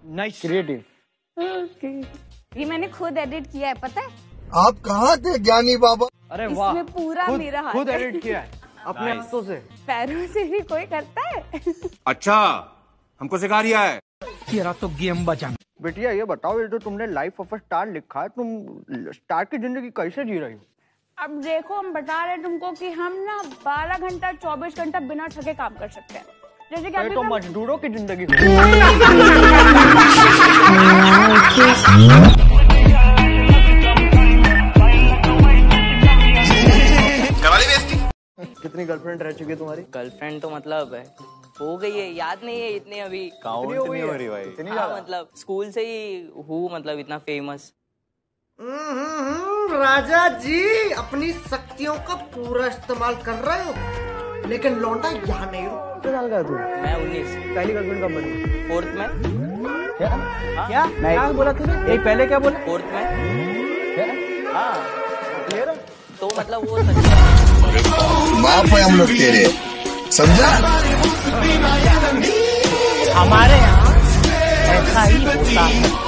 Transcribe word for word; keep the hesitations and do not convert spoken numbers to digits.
Nice, creative. Okay, ये मैंने खुद एडिट किया है, पता है? आप कहाँ थे ज्ञानी बाबा? अरे वाह, इसमें पूरा खुद, मेरा हाथ खुद है। एडिट किया है अपने हाथों से। पैरों से भी कोई करता है? अच्छा, हमको सिखा रिया है। तेरा तो गेम बचा। बेटिया ये बताओ, ये जो तुमने लाइफ ऑफ अ स्टार लिखा है, तुम स्टार की जिंदगी कैसे जी रही हो? अब देखो, हम बता रहे हैं तुमको कि हम ना बारह घंटा चौबीस घंटा बिना थके काम कर सकते हैं। जैसे कि अभी तो हम- मजदूरों की जिंदगी। कितनी गर्लफ्रेंड रह चुकी है तुम्हारी? गर्लफ्रेंड तो मतलब है हो गई है, याद नहीं है इतनी अभी। काउंट नहीं हो रही भाई। इतनी हाँ, ज्यादा? मतलब स्कूल से ही हूँ, मतलब इतना फेमस। राजा जी अपनी शक्तियों का पूरा इस्तेमाल कर रहे हो, लेकिन लौंडा यहाँ नहीं रुक। कितने साल का है तू? मैं उन्नीस। पहली गर्लफ्रेंड कब बनी? फोर्थ में। क्या हाँ? क्या क्या बोला तूने? एक पहले क्या बोला? फोर्थ में। हाँ, क्लियर है? तो मतलब वो सच बाप है हम लोग तेरे, समझा? हमारे यहाँ ऐसा ही होता है।